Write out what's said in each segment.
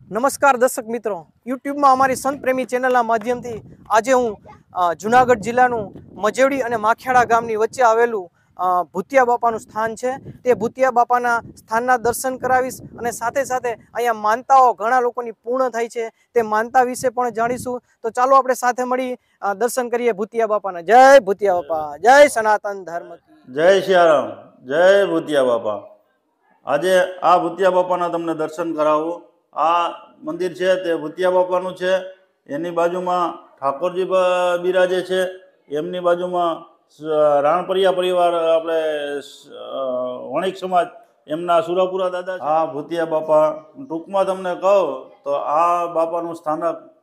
નમસ્કાર દર્શક મિત્રો, યુટ્યુબમાં અમારી સંત પ્રેમી ચેનલના માધ્યમથી આજે હું જુનાગઢ જિલ્લાનું મજેવડી અને માખેડા ગામની વચ્ચે આવેલું ભૂતિયા બાપાનું સ્થાન છે તે ભૂતિયા બાપાના સ્થાનના દર્શન કરાવીશ અને સાથે સાથે અહીંયા માનતાઓ ઘણા લોકોની પૂર્ણ થાય છે તે માનતા વિશે પણ જાણીશું। તો ચાલો આપણે સાથે મળી દર્શન કરીએ ભૂતિયા બાપાના। જય ભૂતિયા બાપા, જય સનાતન ધર્મ, જય સિયારામ, જય ભૂતિયા બાપા। આજે આ ભૂતિયા બાપાના તમને દર્શન કરાવું। આ મંદિર છે તે ભૂતિયા બાપાનું છે। એની બાજુમાં ઠાકોરજી બિરાજે છે, એમની બાજુમાં રાણપરિયા પરિવાર આપણે વણિક સમાજ એમના સુરાપુરા દાદા છે। આ ભૂતિયા બાપા ટૂંકમાં તમને કહું તો આ બાપાનું સ્થાનક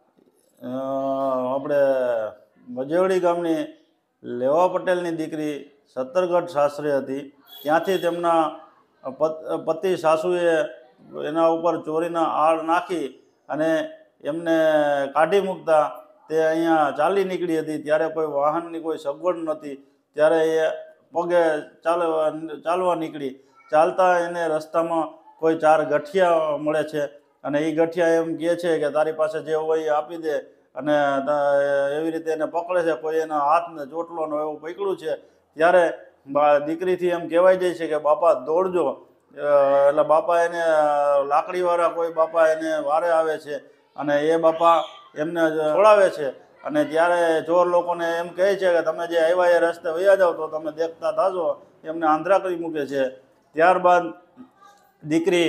આપણે મજેવડી ગામની લેવા પટેલની દીકરી સત્તરગઢ શાસ્ત્રી હતી। ત્યાંથી તેમના પતિ સાસુએ એના ઉપર ચોરીના આળ નાખી અને એમને કાઢી મૂકતા તે અહીંયા ચાલી નીકળી હતી। ત્યારે કોઈ વાહનની કોઈ સગવડ નહોતી, ત્યારે એ પગે ચાલવા નીકળી। ચાલતા એને રસ્તામાં કોઈ 4 ગઠિયા મળે છે અને એ ગઠિયા એમ કહે છે કે તારી પાસે જે હોય એ આપી દે, અને એવી રીતે એને પકડે છે। કોઈ એના હાથને ચોટલોનો એવું પકડ્યું છે। ત્યારે દીકરીથી એમ કહેવાય જાય છે કે બાપા દોડજો, એટલે બાપા એને લાકડીવાળા કોઈ બાપા એને વારે આવે છે અને એ બાપા એમને છોડાવે છે। અને ત્યારે ચોર લોકોને એમ કહે છે કે તમે જે આવ્યા એ રસ્તે વયા જાઓ તો તમે દેખતા થાજો, એમને આંધળા કરી મૂકે છે। ત્યારબાદ દીકરી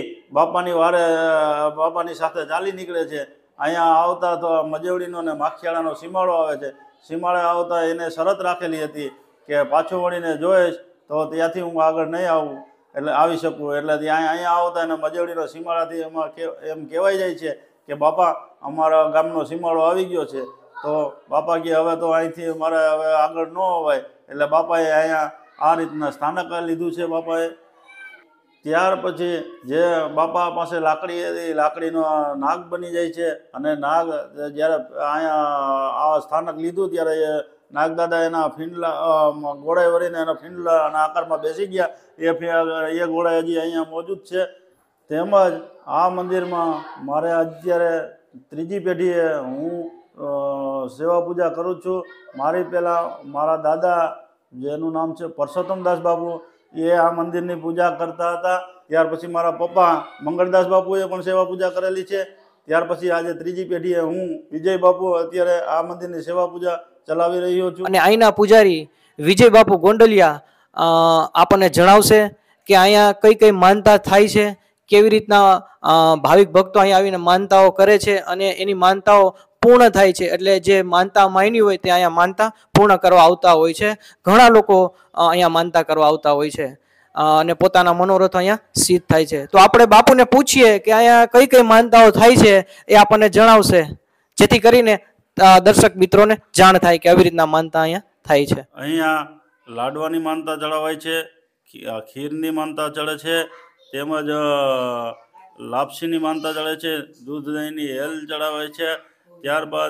બાપાની સાથે ચાલી નીકળે છે। અહીંયા આવતા તો મજેવડીનો ને માખિયાળાનો સીમાડો આવે છે। સીમાડે આવતા એને શરત રાખેલી હતી કે પાછું વળીને જોઈશ તો ત્યાંથી હું આગળ નહીં આવું, એટલે આવી શકું। એટલે અહીંયા આવતા એને મજેવડીનો સીમાડાથી એમાં એમ કહેવાય જાય છે કે બાપા અમારા ગામનો સીમાડો આવી ગયો છે। તો બાપા કહે હવે તો અહીંથી મારે હવે આગળ ન અવાય, એટલે બાપાએ અહીંયા આ રીતના સ્થાનક લીધું છે બાપાએ। ત્યાર પછી જે બાપા પાસે લાકડી હતી, લાકડીનો નાગ બની જાય છે અને નાગ જ્યારે અહીંયા આ સ્થાનક લીધું ત્યારે એ નાગદાદા એના ફીંડલા ઘોડાએ વળીને એના ફીંડલાના આકારમાં બેસી ગયા। એ ઘોડા હજી અહીંયા મોજૂદ છે। તેમજ આ મંદિરમાં મારે અત્યારે 3જી પેઢીએ હું સેવા પૂજા કરું છું। મારી પહેલાં મારા દાદા જેનું નામ છે પરસોત્તમદાસ બાપુ, એ આ મંદિરની પૂજા કરતા હતા। ત્યાર પછી મારા પપ્પા મંગળદાસ બાપુએ પણ સેવા પૂજા કરેલી છે। ત્યાર પછી આજે 3જી પેઢીએ હું વિજય બાપુ અત્યારે આ મંદિરની સેવા પૂજા ચલાવી રહ્યો છું। અને અહીંના પૂજારી વિજય બાપુ ગોંડલિયા આપણને જણાવશે કે અહીંયા કઈ કઈ માનતા થાય છે, કેવી રીતના ભાવિક ભક્તો અહીંયા આવીને માનતાઓ કરે છે અને એની માનતાઓ પૂર્ણ થાય છે। એટલે જે માનતા માની હોય તે અહીંયા માનતા પૂર્ણ કરવા આવતા હોય છે। ઘણા લોકો અહીંયા માનતા કરવા આવતા હોય છે અને પોતાના મનોરથ અહીંયા સિદ્ધ થાય છે। તો આપણે બાપુને પૂછીએ કે અહીંયા કઈ કઈ માનતાઓ થાય છે, એ આપણને જણાવશે, જેથી કરીને દર્શક મિત્રોને જાણ થાય કે આવી રીતના માનતા અહીંયા થાય છે। અહીંયા લાડવાની માનતા ચડાવાય છે, ખીરની માનતા ચડે છે, તેમજ લાપસીની માનતા ચડે છે, દૂધ દહીંની હેલ ચડાવાય છે। ત્યારબાદ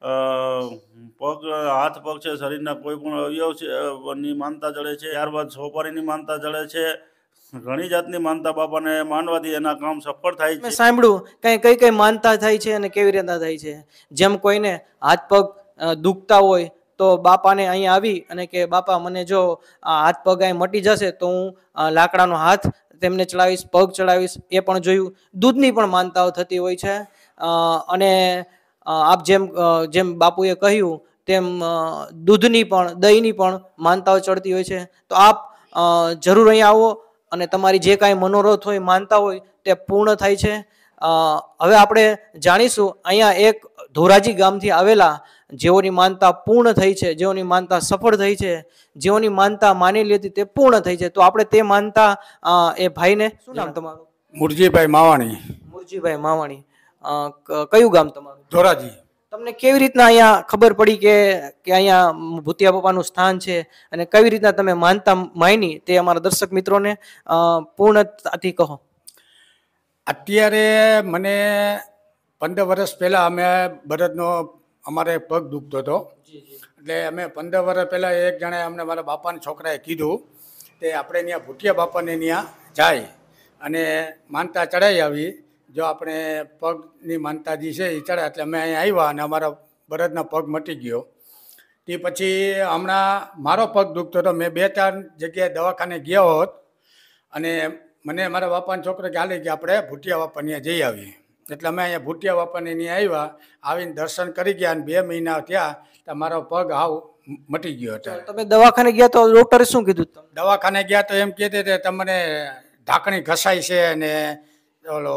હાથ પગ છે, શરીરના કોઈ પણ અવયવ છે ની માનતા ચડે છે। ત્યારબાદ સોપારીની માનતા ચડે છે। ઘણી જાતની માનતા બાપાને માનવાથી એના કામ સફળ થાય છે। મેં સાંભળ્યું કઈ કઈ માનતા થાય છે અને કેવી રીતના થાય છે। જેમ કોઈને હાથ પગ દુખતા હોય તો બાપાને અહીંયા આવી અને કે બાપા મને જો હાથ પગ અહીં મટી જશે તો હું લાકડાનો હાથ તેમને ચડાવીશ, પગ ચડાવીશ, એ પણ જોયું। દૂધની પણ માનતાઓ થતી હોય છે અને આપ જેમ બાપુએ કહ્યું તેમ દૂધની પણ દહીંની પણ માનતાઓ ચડતી હોય છે। તો આપ જરૂર અહીંયા આવો અને તમારી જે કાંઈ મનોરથ હોય, માનતા હોય તે પૂર્ણ થાય છે। હવે આપણે જાણીશું અહીંયા એક ધોરાજી ગામથી આવેલા જેઓની માનતા પૂર્ણ થઈ છે, જેઓની માનતા સફળ થઈ છે, જેઓની માનતા માનેલી હતી તે પૂર્ણ થઈ છે। તો આપણે તે માનતા એ ભાઈને, શું નામ તમારું? મુરજીભાઈ માવાણી। મુરજીભાઈ માવાણી, કયું ગામ તમારું? ધોરાજી। તમને કેવી રીતના અહીંયા ખબર પડી કે અહીંયા ભૂતિયા બાપાનું સ્થાન છે અને કેવી રીતના તમે માનતા માની તે અમારા દર્શક મિત્રોને પૂર્ણતાથી કહો। અત્યારે મને 15 વર્ષ પહેલાં અમે બળદનો અમારે પગ દુખતો હતો, એટલે અમે 15 વર્ષ પહેલાં એક જણાએ અમને મારા બાપાના છોકરાએ કીધું કે આપણે ત્યાં ભૂતિયા બાપાને ત્યાં જાય અને માનતા ચડાવી આવી। જો આપણે પગની માનતાજી છે એ ચડે એટલે અમે અહીંયા આવ્યા અને અમારા બળદના પગ મટી ગયો. તે પછી હમણાં મારો પગ દુખતો હતો. મેં 2-4 જગ્યાએ દવાખાને ગયો હોત અને મને મારા બાપાના છોકરો કે હાલે કે આપણે ભૂટિયા બાપા ત્યાં જઈ આવીએ. એટલે અમે અહીંયા ભૂટિયા બાપાને ત્યાં આવ્યા, આવીને દર્શન કરી ગયા અને 2 મહિના થયા તો મારો પગ હાવ મટી ગયો હતો. તમે દવાખાને ગયા તો ડોક્ટરે શું કીધું તમને? દવાખાને ગયા તો એમ કહેते કે તમને ઢાંકણી ઘસાઈ છે અને ઓલો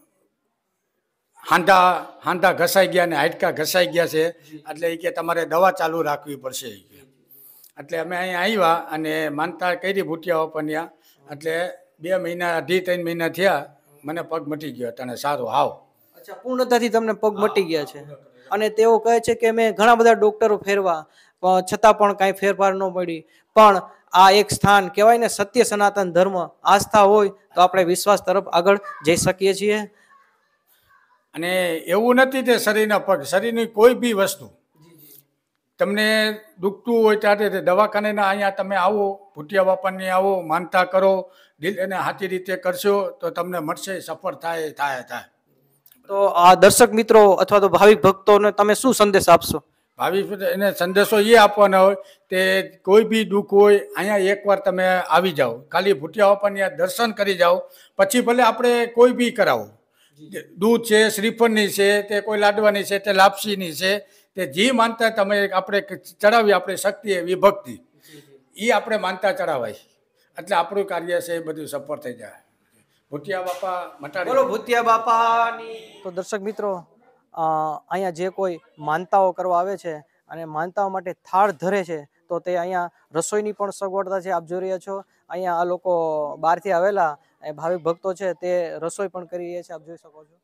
હાંધા ઘસાઈ ગયા ને હાડકા ઘસાઈ ગયા છે, એટલે એ કે તમારે દવા ચાલુ રાખવી પડશે. એટલે અમે અહીંયા આવ્યા અને માનતા કરી ભૂટિયા બાપાની. એટલે 2 મહિના 2.5-3 મહિના થયા મને પગ મટી ગયો અને સારું હાવ. અચ્છા, પૂર્ણતાથી તમને પગ મટી ગયા છે. અને તેઓ કહે છે કે મેં ઘણા બધા ડોક્ટરો ફેરવા છતાં પણ કાંઈ ફેરફાર ન પડી. પણ આ એક સ્થાન કહેવાય ને, સત્ય સનાતન ધર્મ, આસ્થા હોય તો આપણે વિશ્વાસ તરફ આગળ જઈ શકીએ છીએ. અને એવું નથી કે શરીરના પગ, શરીરની કોઈ બી વસ્તુ તમને દુખતું હોય ત્યારે દવાખાનેના અહીંયા તમે આવો, ભૂટિયા બાપાને આવો, માનતા કરો, દિલ એને સાચી રીતે કરશો તો તમને મળશે, સફળ થાય. તો આ દર્શક મિત્રો અથવા તો ભાવિક ભક્તોને તમે શું સંદેશ આપશો? ભાવિક એને સંદેશો એ આપવાનો હોય કે કોઈ બી દુઃખ હોય અહીંયા એકવાર તમે આવી જાઓ, ખાલી ભૂટિયા બાપાની દર્શન કરી જાઓ, પછી ભલે આપણે કોઈ બી કરાવો. દૂધ છે, શ્રીફળની છે, તે કોઈ લાડવાની છે, તે લાપસીની છે, તે જે માનતા તમે આપણે ચડાવી, આપણે શક્તિ એવી ભક્તિ એ આપણે માનતા ચડાવાય એટલે આપણું કાર્ય છે એ બધું સફળ થઈ જાય. ભૂટિયા બાપા મટાડી. બોલો ભૂટિયા બાપાની. તો દર્શક મિત્રો, અહીંયા જે કોઈ માનતાઓ કરવા આવે છે અને માનતાઓ માટે થાળ ધરે છે તો તે અહીંયા રસોઈની પણ સગવડતા છે. આપ જોઈ રહ્યા છો અહીંયા આ લોકો બહારથી આવેલા ભાવિક ભક્તો છે તે રસોઈ પણ કરી રહ્યા છે, આપ જોઈ શકો છો.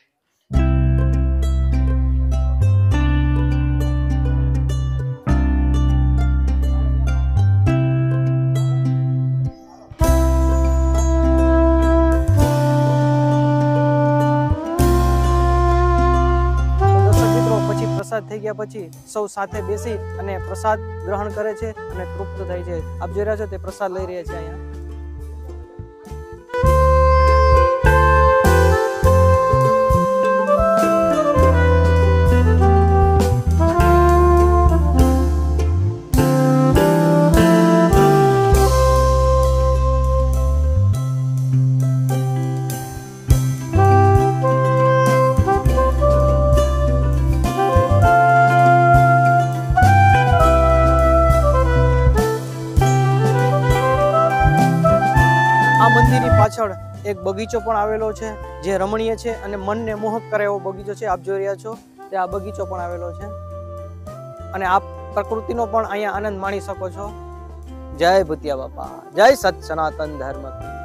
પ્રસાદ થઈ ગયા પછી સૌ સાથે બેસી અને પ્રસાદ ગ્રહણ કરે છે અને તૃપ્ત થાય છે. આપ જોઈ રહ્યા છો તે પ્રસાદ લઈ રહ્યા છે અહીંયા. મંદિરની પાછળ એક બગીચો પણ આવેલો છે જે રમણીય છે અને મનને મોહક કરે એવો બગીચો છે. આપ જોઈ રહ્યા છો તે આ બગીચો પણ આવેલો છે અને આપ પ્રકૃતિનો પણ અહીંયા આનંદ માણી શકો છો. જય ભૂટિયા બાપા, જય સત સનાતન ધર્મ.